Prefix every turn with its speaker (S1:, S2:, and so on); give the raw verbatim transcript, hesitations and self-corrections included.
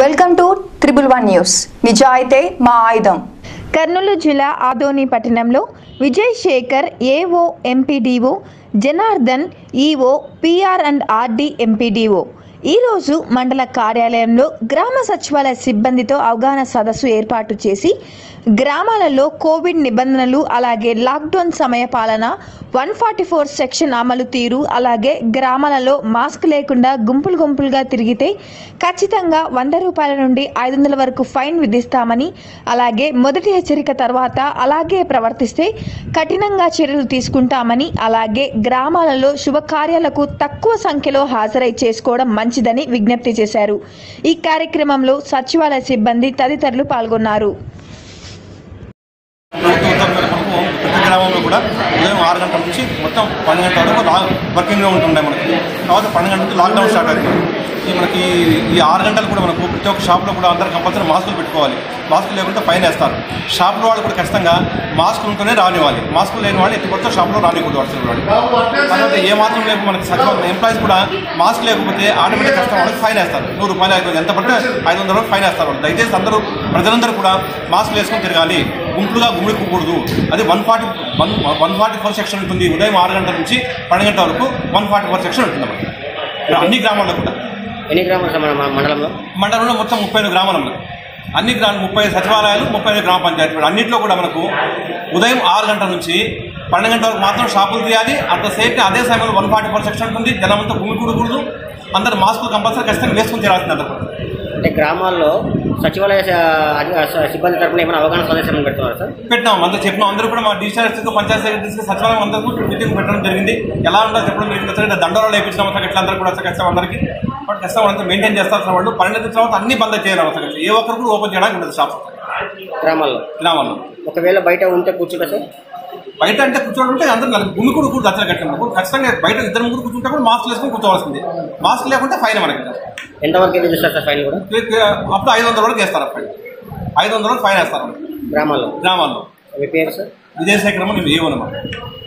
S1: Welcome to triple one news. నిజాయితే మా ఆయుధం.
S2: కర్నూలు జిల్లా ఆదోని పట్టణంలో Vijay Shekhar AO MPDO, Janardhan EO PR and RD MPDO ఈరోజు మండల కార్యాలయంలో గ్రామ సచివాలయ సిబ్బందితో అవగాహన సదస్సు ఏర్పాటు చేసి గ్రామాలలో కోవిడ్ నిబంధనలు, అలాగే లాక్డౌన్ సమయ పాలన, వన్ ఫార్టీ ఫోర్ సెక్షన్ అమలు తీరు, అలాగే గ్రామాలలో మాస్క్ లేకుండా గుంపులు గుంపులుగా తిరిగితే ఖచ్చితంగా వంద రూపాయల నుండి ఐదు వందల వరకు ఫైన్ విధిస్తామని, అలాగే మొదటి హెచ్చరిక తర్వాత అలాగే ప్రవర్తిస్తే కఠినంగా చర్యలు తీసుకుంటామని, అలాగే గ్రామాలలో శుభకార్యాలకు తక్కువ సంఖ్యలో హాజరై చేసుకోవడం మంచిదని విజ్ఞప్తి చేశారు. ఈ కార్యక్రమంలో సచివాలయ సిబ్బంది తదితరులు పాల్గొన్నారు.
S3: ప్రతి గ్రామంలో కూడా ఉదయం ఆరు గంటల నుంచి మొత్తం పన్నెండు గంటల వరకు లా వర్కింగ్లో ఉంటుండే మనకి. తర్వాత పన్నెండు గంటల నుంచి లాక్డౌన్ స్టార్ట్ అవుతుంది. ఈ మనకి ఈ ఆరు గంటలు కూడా మనకు ప్రతి ఒక్క షాప్లో కూడా అందరూ కంపల్సరీ మాస్కులు పెట్టుకోవాలి. మాస్కులు లేకుంటే ఫైన్ వేస్తారు. షాప్లో వాళ్ళు కూడా ఖచ్చితంగా మాస్కులు ఉంటూనే రానివ్వాలి. మాస్కులు లేని వాళ్ళు ఎత్తి కొత్త షాప్లో రానివ్వకూడదు. వర్షం వాడు తర్వాత ఏ మాత్రం లేకు మనకి సచివాలయం ఎంప్లాయీస్ కూడా మాస్క్ లేకపోతే ఆటోమేటిక్ కష్టం వాళ్ళకి ఫైన్ వేస్తారు. నూరు రూపాయలు ఐదు ఎంత పడితే ఐదు వందల వరకు ఫైన్ వేస్తారు. దయచేసి అందరూ ప్రజలందరూ కూడా మాస్కులు వేసుకొని తిరగాలి. గుంపులుగా గుమ్మికూడదు. అది one forty one one forty four section ఉంటుంది. ఉదయం ఆరు గంటల నుంచి పన్నెండు గంటల వరకు వన్ ఫార్టీ ఫోర్ సెక్షన్ ఉంటుంది మనకి అన్ని గ్రామాల్లో కూడా.
S4: ఎన్ని గ్రామాలు మండలంలో
S3: మండలంలో మొత్తం ముప్పై ఐదు గ్రామాలు ఉన్నాయి. అన్ని గ్రామ ముప్పై సచివాలయాలు, ముప్పై ఐదు గ్రామ పంచాయతీలు అన్నింటిలో కూడా మనకు ఉదయం ఆరు గంటల నుంచి పన్నెండు గంటల వరకు మాత్రం షాపులు తీయాలి. అట్ ద సేమ్ అదే సమయంలో వన్ ఫార్టీ ఫోర్ సెక్షన్ ఉంటుంది. జనమంతా గుమ్మికూడకూడదు. అందరు మాస్కులు కంపల్సరీ ఖచ్చితంగా వేసుకుని తీరాల్సింది. అందరూ
S4: అంటే గ్రామాల్లో సచివాలయ సిబ్బంది తరఫున ఏమైనా అవగాహన సందేశం పెడుతున్నారు సార్?
S3: పెట్టినాం. అందరూ చెప్పినాం. అందరూ కూడా మా డిస్ట్రిక్ట్ పంచాయతీ సెక్రటరీస్ సచివాలయం అందరూ మీటింగ్ పెట్టడం జరిగింది. ఎలా ఉందో చెప్పడం జరిగింది. దండోరాలు వేయించడం అసలు ఇట్లా అందరూ కూడా ఖచ్చితంగా అందరికీ బట్ ఖచ్చితంగా అంతా మెయింటైన్ చేస్తారు. వాళ్ళు పన్నెండు తర్వాత అన్ని బంద్ చేయాలి. అసలు ఏ ఒక్కరు కూడా ఓపెన్ చేయడానికి ఉండదు షాప్
S4: గ్రామాల్లో. గ్రామాల్లో ఒకవేళ బయట ఉంటే కూర్చుంటా సార్?
S3: బయట అంటే కూర్చోవాలంటే అందరూ గుమ్మి కూడా కూర్చు అసలు కట్టినప్పుడు ఖచ్చితంగా బయట ఇద్దరు ముగ్గురు కూర్చుంటే కూడా మాస్క్ వేసుకొని కూర్చోవాల్సింది. మాస్క్ లేకుంటే ఫైన్ మనకి.
S4: ఎంతవరకు విధిస్తారు సార్ ఫైన్ కూడా?
S3: అప్పుడు ఐదు వందల వరకు వేస్తారు. ఫైన్ ఐదు వందల వరకు ఫైన్ వేస్తారు
S4: గ్రామాల్లో.
S3: గ్రామాల్లో.
S4: మీ పేరు సార్?
S3: విజయశేఖరమ్మ. నేను ఏమన్నమాట.